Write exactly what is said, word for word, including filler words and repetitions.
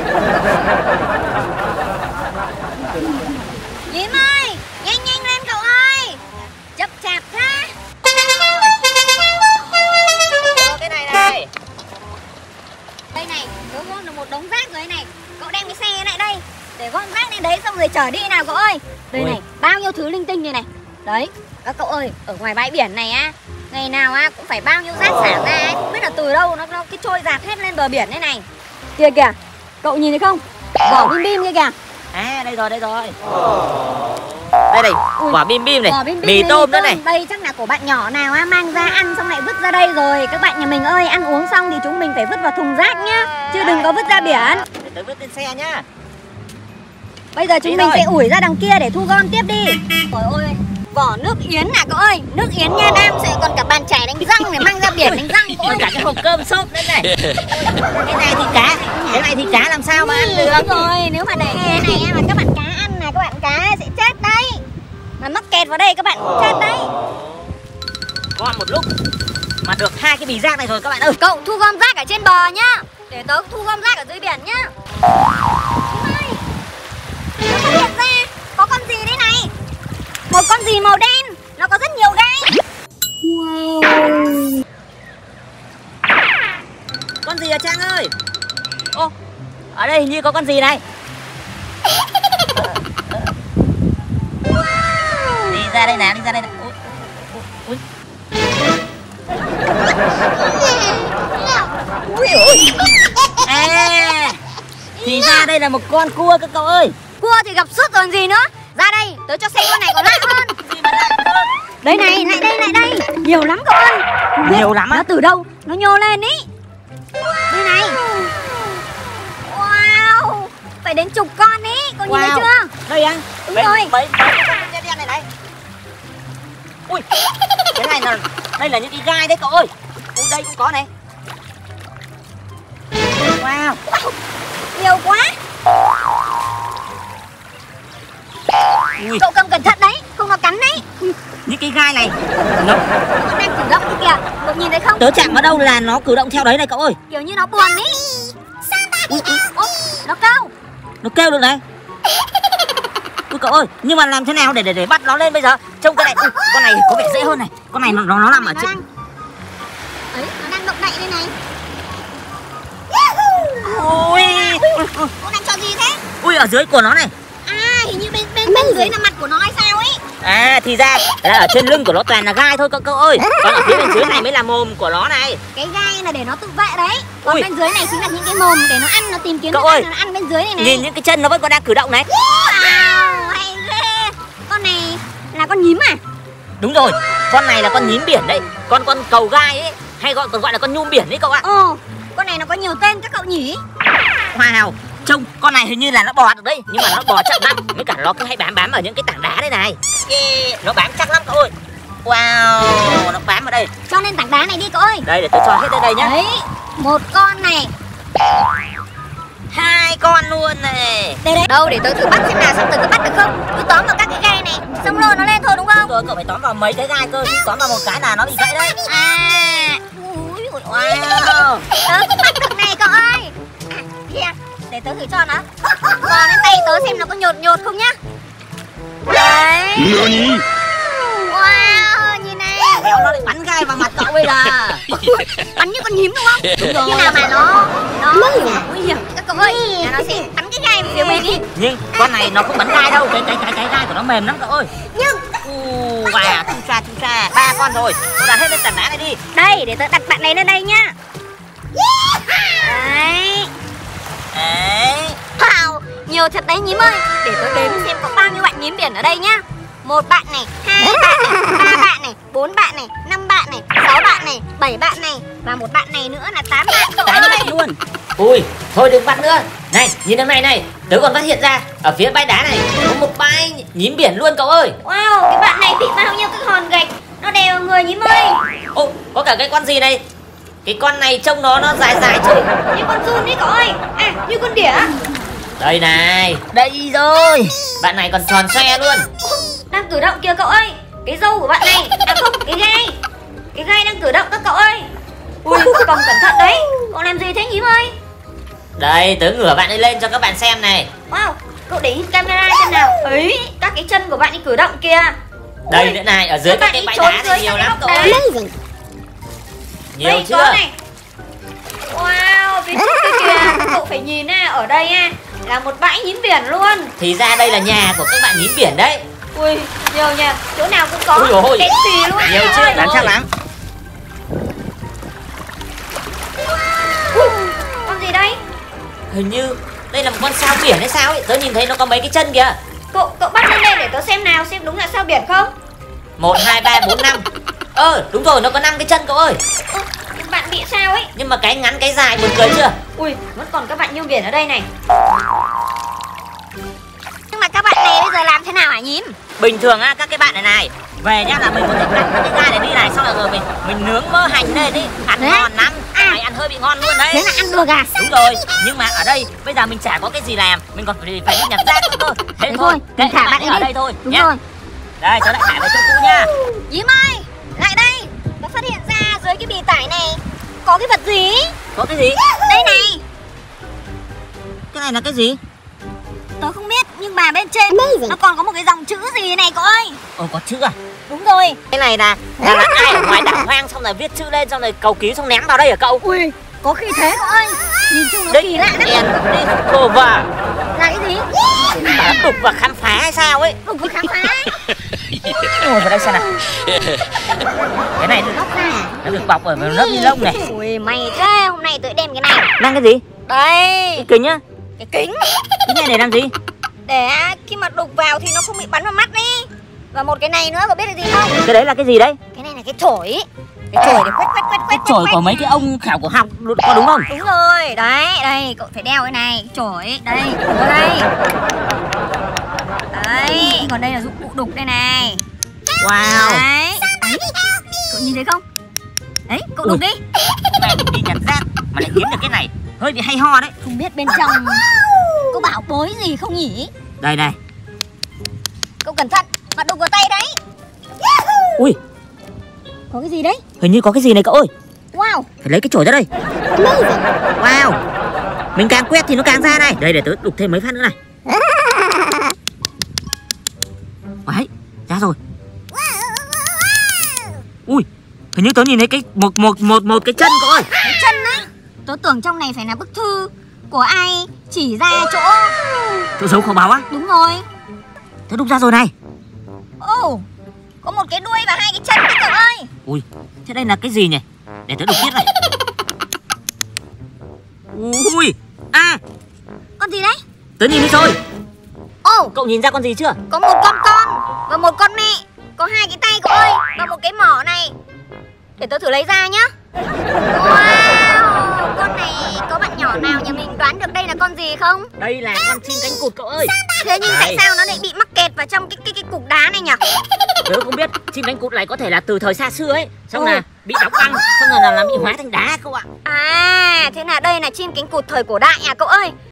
Nhím ơi, nhanh nhanh lên cậu ơi. Chậm chạp ra. Cái này này. Đây này, tớ gom được một đống rác rồi này. Cậu đem cái xe lại đây để gom rác lên đấy xong rồi chở đi nào cậu ơi. Đây Ôi. này, bao nhiêu thứ linh tinh như này. Đấy, các cậu ơi, ở ngoài bãi biển này á, ngày nào á cũng phải bao nhiêu rác xả ra ấy, không biết là từ đâu nó nó cái trôi dạt hết lên bờ biển đây này. Kìa kìa, cậu nhìn thấy không? Vỏ bim bim kia kìa. À đây rồi, đây rồi. Đây này, Ui, quả bim bim này, vỏ bim bim mì tôm nữa này. Đây chắc là của bạn nhỏ nào á mang ra ăn xong lại vứt ra đây rồi. Các bạn nhà mình ơi, ăn uống xong thì chúng mình phải vứt vào thùng rác nhá, chứ đừng có vứt ra biển. Để tớ vứt lên xe nhá. Bây giờ chúng Đi mình thôi. sẽ ủi ra đằng kia để thu gom tiếp đi. Trời ơi, vỏ nước yến à cậu ơi. Nước yến nha Nam sẽ còn cả bàn chải đánh răng để mang ra biển đánh răng cậu ơi. Cả cái hộp cơm xốp nữa này. Cái này thì cá, cái này thì cá làm sao mà ăn được. Đúng rồi, nếu mà để cái này mà các bạn cá ăn là các bạn cá sẽ chết đấy. Mà mắc kẹt vào đây các bạn cũng chết đấy. Gom một lúc mà được hai cái bì rác này rồi các bạn ơi. Cậu thu gom rác ở trên bờ nhá, để tớ thu gom rác ở dưới biển nhá. Ôi, tớ phát hiện ra có con gì đây này. Một con gì màu đen, nó có rất nhiều gai. Wow. Con gì à Trang ơi? Ô, ở đây hình như có con gì này. Wow. Đi ra đây nào, đi ra đây nào. Ui, ui, ui. Ui ôi. À, thì ra đây là một con cua các cậu ơi. Cua thì gặp suốt rồi gì nữa. Ra đây, tớ cho xem con này còn lạ hơn. Đây này, lại đây, lại đây. Nhiều lắm cậu ơi. Nhiều lắm á. Nó từ đâu, nó nhô lên ý. Đây này. Wow, phải đến chục con ý. Cậu nhìn thấy chưa? Đây à? Đúng Mấy- rồi. Mấy mấy con đen đen này này. Ui, cái này là đây là những cái gai đấy cậu ơi. Ui đây cũng có này. Wow. Nhiều quá. Ui, Cậu cầm cẩn thận đấy, không nó cắn đấy. những cái gai này nó Nó đang cử động kìa. Cậu nhìn thấy không? tớ chạm vào đâu là nó cử động theo đấy này cậu ơi. Kiểu như nó buồn ý. Ui, ui, Ô, nó câu. nó kêu được này. Ui cậu ơi, nhưng mà làm thế nào để để để bắt nó lên bây giờ? Trông cái này, ui, con này có vẻ dễ hơn này. Con này nó nó, nó nằm ở Nó trên. đang... Ấy, nó đang động đậy đây này. Ui, ui, ui, Nó đang cho gì thế? ui ở dưới của nó này. À, hình như bên bên bên dưới là mặt của nó hay sao ấy. À thì ra là ở trên lưng của nó toàn là gai thôi cậu, cậu ơi. Còn ở phía bên dưới này mới là mồm của nó này. Cái gai là để nó tự vệ đấy. Còn Ui. bên dưới này chính là những cái mồm để nó ăn, nó tìm kiếm Cậu thức ơi, ăn, nó ăn bên dưới này này. Nhìn những cái chân nó vẫn còn đang cử động này. Wow, hay ghê. Con này là con nhím à? Đúng rồi, con này là con nhím biển đấy. Con con cầu gai ấy, hay gọi còn gọi là con nhum biển đấy cậu ạ. Ồ, con này nó có nhiều tên các cậu nhỉ? Wow, trông con này hình như là nó bò được đấy, nhưng mà nó bò chậm lắm. Với cả nó cứ hay bám bám ở những cái tảng đá đây này. Ê, nó bám chắc lắm cậu ơi. Wow, nó bám ở đây. Cho lên tảng đá này đi cậu ơi. Đây để tôi cho hết đây đây nhá. Đấy, một con này. Hai con luôn này. Đây đây. Đâu để tớ thử bắt xem nào, xong tớ có bắt được không? Cứ tóm vào các cái gai này, xong lôi nó lên thôi đúng không? Rồi cậu phải tóm vào mấy cái gai cơ, tóm vào một cái là nó bị gãy đấy. À, ui, ui, ui. Wow. Tớ cũng bắt được này cậu ơi. À, kìa, để tớ thử cho nó. Vò lên tay tớ xem nó có nhột nhột không nhá. Đấy. Wow, nhìn này. Kéo nó lại bắn gai vào mặt cậu bây giờ. Bắn như con nhím đúng không? Đúng rồi. Khi nào mà nó nó nguy hiểm các cậu ơi, là nó sẽ bắn cái gai vào phía mình đi. Nhưng con này nó không bắn gai đâu, cái cái cái cái gai của nó mềm lắm cậu ơi. Nhưng U và chu cha chu cha, ba con rồi. Tôi đặt hết lên tảng đá này đi. đây, để tớ đặt bạn này lên đây nhá. Đấy. Đấy. Wow, nhiều thật đấy nhím ơi. Để tớ đếm xem có bao nhiêu bạn nhím biển ở đây nhá. Một bạn này, hai bạn này, ba bạn này, bốn bạn này, năm bạn này, sáu bạn này, bảy bạn này và một bạn này nữa là tám bạn cậu Tám ơi. bạn luôn. Ui, thôi đừng bắt nữa. Này, nhìn đằng này này, tớ còn phát hiện ra ở phía bãi đá này có một bãi nhím biển luôn cậu ơi. Wow, cái bạn này bị bao nhiêu cái hòn gạch nó đè vào người nhím ơi. Ô, có cả cái con gì đây? Cái con này trông nó nó dài dài chứ. Như con giun đấy cậu ơi. À, như con đỉa. Đây này, đây rồi. Bạn này còn tròn xoe luôn. Đang cử động kìa cậu ơi. Cái râu của bạn này, à không, cái gai. Cái gai đang cử động các cậu ơi. Ui, cậu cầm cẩn thận đấy. Cậu làm gì thế nhím ơi? Đây, tớ ngửa bạn ấy lên cho các bạn xem này. Wow, cậu để in camera xem nào. Ấy, các cái chân của bạn ấy cử động kìa. Đây Ui, nữa này, ở dưới các cái bãi đá này nhiều lắm cậu ơi. Nhiều đây, chưa? có này. Wow, phía trước kia kìa, cậu phải nhìn nè, ở đây á là một bãi nhím biển luôn. Thì ra đây là nhà của các bạn nhím biển đấy. Ui, nhiều nha, chỗ nào cũng có. Ui dồi ôi, đẹp xì luôn. nhiều chưa? Đáng chắc lắm. Ui, con gì đây? Hình như đây là một con sao biển hay sao ấy. Tớ nhìn thấy nó có mấy cái chân kìa. Cậu cậu bắt lên đây để tớ xem nào, xem đúng là sao biển không? Một, hai, ba, bốn, năm. Ơ, đúng rồi, nó có năm cái chân cậu ơi. Ơ, bạn bị sao ấy? Nhưng mà cái ngắn cái dài buồn cười chưa? Ui, vẫn còn các bạn nhím biển ở đây này. Nhưng mà các bạn này bây giờ làm thế nào hả nhím? Bình thường á, các cái bạn này này về nhá là mình có thể cắt cái gai này đi này, xong rồi, rồi mình mình nướng mỡ hành lên đi, ăn Đấy. ngon lắm. À. Mày ăn hơi bị ngon luôn đấy. Thế là ăn được à? Đúng rồi, nhưng mà ở đây bây giờ mình chả có cái gì làm, mình còn phải phải đi nhặt rác nữa cơ. Thế Thế thôi, thôi, kệ mình thả các bạn ấy ấy ở đi. đây thôi. Đúng nhá. rồi. Đây, tớ lại thả về chỗ cũ nha. Nhím ơi, lại đây. Tớ phát hiện ra dưới cái bì tải này có cái vật gì? Có cái gì? Đây này. Cái này là cái gì? Tớ không biết, nhưng mà bên trên nó còn có một cái dòng chữ gì này cậu ơi. Ồ, có chữ à? Đúng rồi. Cái này là là, là ai ở ngoài đảo hoang xong rồi viết chữ lên xong rồi cầu cứu xong ném vào đây hả cậu? Ui, có khi thế cậu ơi. Nhìn chung nó Đấy, kỳ lạ lắm. Discover Là cái gì? bảo đục và khám phá hay sao ấy? Đừng có khám phá. Ngồi vào đây xem nào. Cái này được, Bóc ra. nó được bọc ở một lớp ni lông này. Ui, may thế, hôm nay tớ đem cái này. Đang cái gì? Đây, Cái kính nhá. cái kính. Cái này để làm gì? Để khi mà đục vào thì nó không bị bắn vào mắt đi. Và một cái này nữa, cậu biết là gì không? Cái đấy là cái gì đấy? Cái này là cái chổi. Cái chổi để quét quét quét Cái quét. chổi quét. của mấy cái ông khảo cổ học có đúng không? Đúng rồi, đấy, đây, cậu phải đeo cái này, chổi, đây, ở đây. Đấy, còn đây là dụng cụ đục đây này. Wow. Đấy, đấy. Cậu nhìn thấy không? Đấy, cậu đục Ui. đi. Cái này mình đi nhặt rác mà lại kiếm được cái này hơi bị hay ho đấy. Không biết bên trong có bảo bối gì không nhỉ? Đây này. Cậu cẩn thận, mà đục vào tay đấy. Ui, Có cái gì đấy? hình như có cái gì này cậu ơi. Wow. Phải lấy cái chổi ra đây. Wow. Mình càng quét thì nó càng ra này. Đây để tớ đục thêm mấy phát nữa này. Đấy, ra rồi. Ui, hình như tớ nhìn thấy cái một một một một cái chân cậu ơi. Cái chân á. Tớ tưởng trong này phải là bức thư của ai chỉ ra chỗ. Tớ giấu kho báu á. Đúng rồi. Tớ đục ra rồi này. Ồ, có một cái đuôi và hai cái chân đấy cậu ơi. Ui, thế đây là cái gì nhỉ? Để tớ đục tiếp này. Ui, à, Con gì đấy? tớ nhìn thấy rồi. Ồ, Cậu nhìn ra con gì chưa? có một con con và một con mẹ. Có hai cái tay cậu ơi. Và một cái mỏ này. Để tớ thử lấy ra nhá. Wow, con này có bạn nhỏ nào nhà mình đoán được đây là con gì không? Đây là con chim cánh cụt cậu ơi. Thế nhưng tại Đây. sao nó lại bị mắc kẹt vào trong cái cái cái cục đá này nhỉ? Tớ không biết, chim cánh cụt này có thể là từ thời xa xưa ấy. Xong Ồ. là bị đóng băng, xong rồi là, là bị hóa thành đá cậu ạ. À, thế là đây là chim cánh cụt thời cổ đại à cậu ơi.